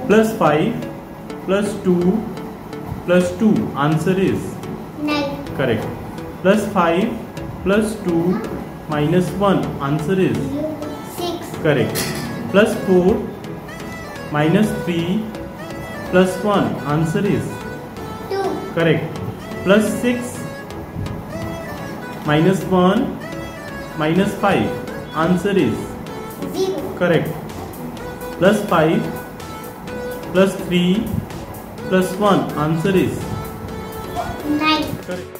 Plus 5 plus 2 plus 2. Answer is 9. correct. Plus 5 plus 2 minus 1. Answer is 6. correct. Plus 4 minus 3 plus 1. Answer is 2. correct. Plus 6 minus 1 minus 5. Answer is 0. correct. Plus 5 plus 3 plus 1. Answer is 9. correct.